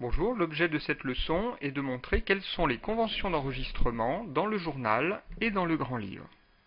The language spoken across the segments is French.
Bonjour, l'objet de cette leçon est de montrer quelles sont les conventions d'enregistrement dans le journal et dans le grand livre.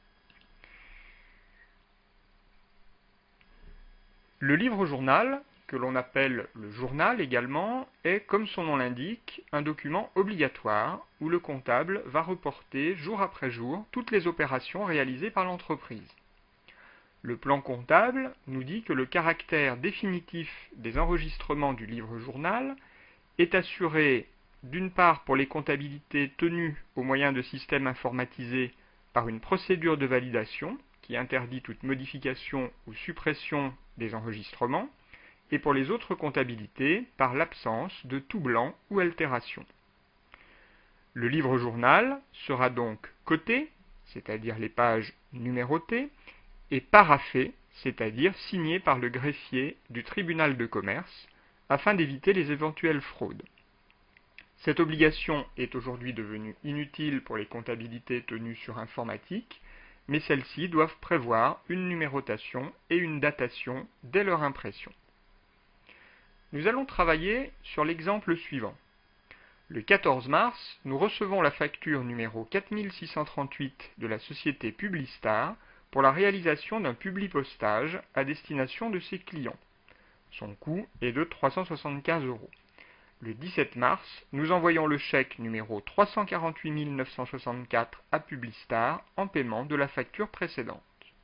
Le livre-journal, que l'on appelle le journal également, est, comme son nom l'indique, un document obligatoire où le comptable va reporter jour après jour toutes les opérations réalisées par l'entreprise. Le plan comptable nous dit que le caractère définitif des enregistrements du livre-journal est assuré d'une part pour les comptabilités tenues au moyen de systèmes informatisés par une procédure de validation qui interdit toute modification ou suppression des enregistrements, et pour les autres comptabilités par l'absence de tout blanc ou altération. Le livre-journal sera donc coté, c'est-à-dire les pages numérotées, et paraphé, c'est-à-dire signé par le greffier du tribunal de commerce, afin d'éviter les éventuelles fraudes. Cette obligation est aujourd'hui devenue inutile pour les comptabilités tenues sur informatique, mais celles-ci doivent prévoir une numérotation et une datation dès leur impression. Nous allons travailler sur l'exemple suivant. Le 14 mars, nous recevons la facture numéro 4638 de la société Publistar pour la réalisation d'un publipostage à destination de ses clients. Son coût est de 375 €. Le 17 mars, nous envoyons le chèque numéro 348 964 à Publistar en paiement de la facture précédente.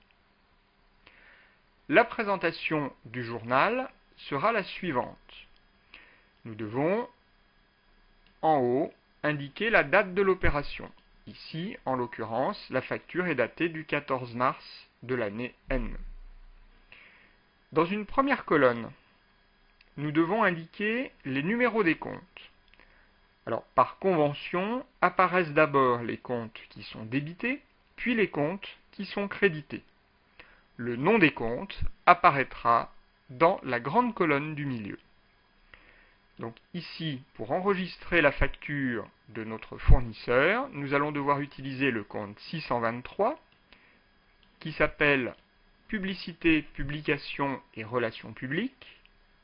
La présentation du journal sera la suivante. Nous devons, en haut, indiquer la date de l'opération. Ici, en l'occurrence, la facture est datée du 14 mars de l'année N. Dans une première colonne, nous devons indiquer les numéros des comptes. Alors, par convention, apparaissent d'abord les comptes qui sont débités, puis les comptes qui sont crédités. Le nom des comptes apparaîtra dans la grande colonne du milieu. Donc ici, pour enregistrer la facture de notre fournisseur, nous allons devoir utiliser le compte 623, qui s'appelle Publicité, Publication et Relations publiques.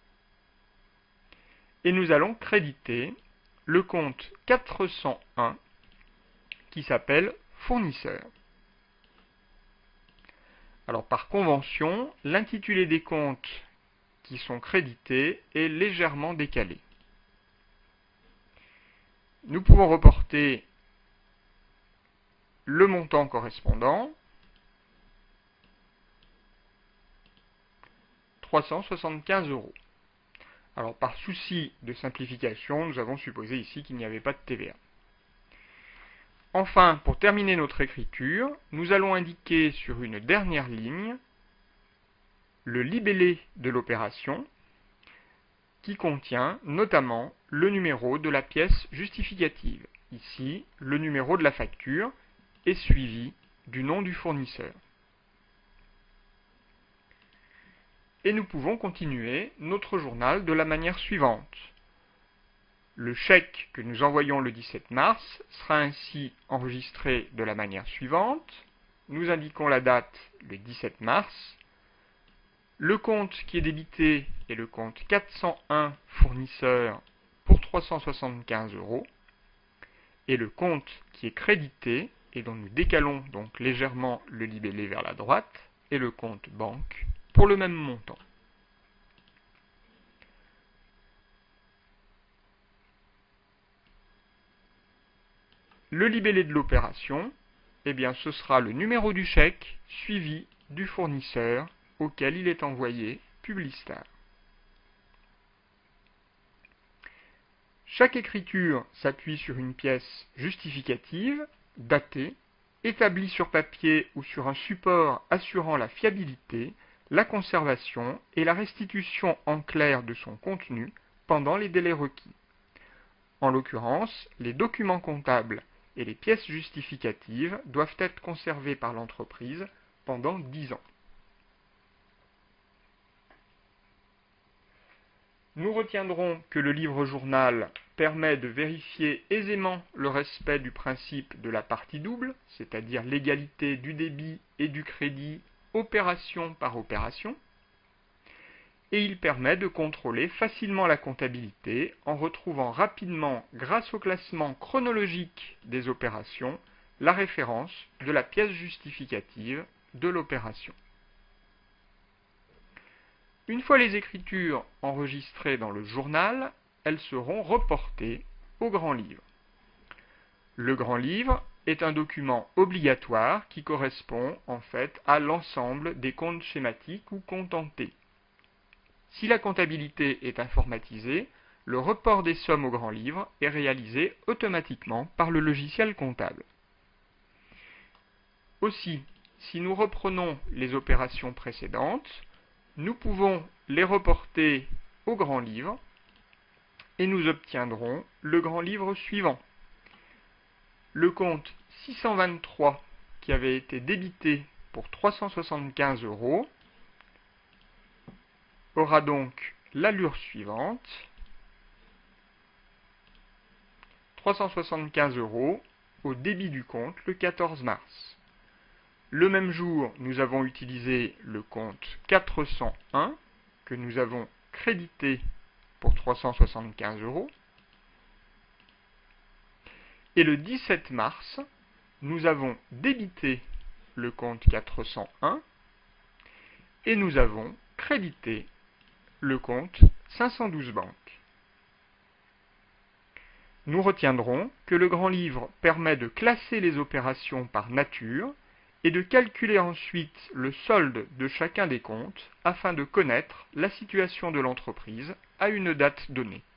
Et nous allons créditer le compte 401 qui s'appelle Fournisseur. Alors par convention, l'intitulé des comptes qui sont crédités est légèrement décalé. Nous pouvons reporter le montant correspondant, 375 €. Alors, par souci de simplification, nous avons supposé ici qu'il n'y avait pas de TVA. Enfin, pour terminer notre écriture, nous allons indiquer sur une dernière ligne le libellé de l'opération qui contient notamment le numéro de la pièce justificative. Ici, le numéro de la facture est suivi du nom du fournisseur. Et nous pouvons continuer notre journal de la manière suivante. Le chèque que nous envoyons le 17 mars sera ainsi enregistré de la manière suivante. Nous indiquons la date, le 17 mars. Le compte qui est débité est le compte 401 fournisseur pour 375 €. Et le compte qui est crédité, et dont nous décalons donc légèrement le libellé vers la droite, est le compte banque pour le même montant. Le libellé de l'opération, eh bien, ce sera le numéro du chèque suivi du fournisseur auquel il est envoyé, Publistar. Chaque écriture s'appuie sur une pièce justificative, datée, établie sur papier ou sur un support assurant la fiabilité, la conservation et la restitution en clair de son contenu pendant les délais requis. En l'occurrence, les documents comptables et les pièces justificatives doivent être conservées par l'entreprise pendant 10 ans. Nous retiendrons que le livre-journal permet de vérifier aisément le respect du principe de la partie double, c'est-à-dire l'égalité du débit et du crédit opération par opération, et il permet de contrôler facilement la comptabilité en retrouvant rapidement, grâce au classement chronologique des opérations, la référence de la pièce justificative de l'opération. Une fois les écritures enregistrées dans le journal, elles seront reportées au grand livre. Le grand livre est un document obligatoire qui correspond en fait à l'ensemble des comptes schématiques ou comptes en T. Si la comptabilité est informatisée, le report des sommes au grand livre est réalisé automatiquement par le logiciel comptable. Aussi, si nous reprenons les opérations précédentes, nous pouvons les reporter au grand livre et nous obtiendrons le grand livre suivant. Le compte 623 qui avait été débité pour 375 € aura donc l'allure suivante: 375 € au débit du compte le 14 mars. Le même jour, nous avons utilisé le compte 401 que nous avons crédité pour 375 €. Et le 17 mars, nous avons débité le compte 401 et nous avons crédité le compte 512 banques. Nous retiendrons que le grand livre permet de classer les opérations par nature et de calculer ensuite le solde de chacun des comptes afin de connaître la situation de l'entreprise à une date donnée.